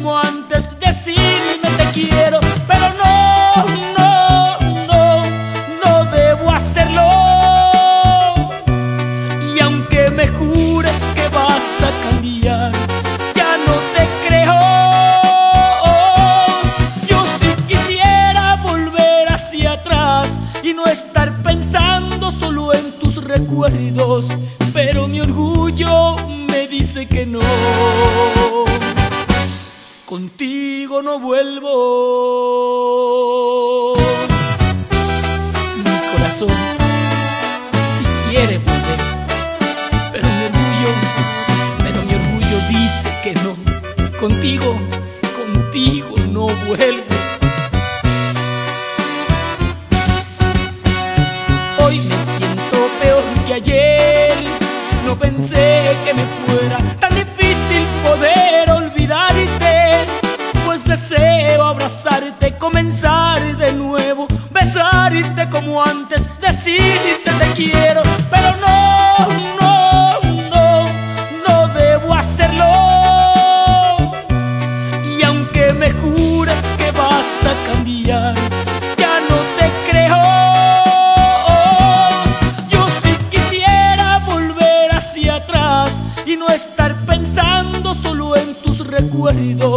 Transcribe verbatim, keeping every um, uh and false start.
como antes, decirme te quiero, pero no, no, no, no debo hacerlo. Y aunque me jures que vas a cambiar, ya no te creo. Yo sí quisiera volver hacia atrás y no estar pensando solo en tus recuerdos, pero mi orgullo me dice que no. Contigo no vuelvo. Mi corazón si quiere volver, pero mi orgullo, pero mi orgullo dice que no. Contigo, contigo no vuelvo. Hoy me siento peor que ayer. No pensé que me fuera tan difícil poder olvidarte, pues deseo abrazarte, comenzar de nuevo, besarte como antes, decirte te quiero, pero no, no, no, no debo hacerlo. Y aunque me jures que vas a cambiar, ya no te creo. Y no estar pensando solo en tus recuerdos,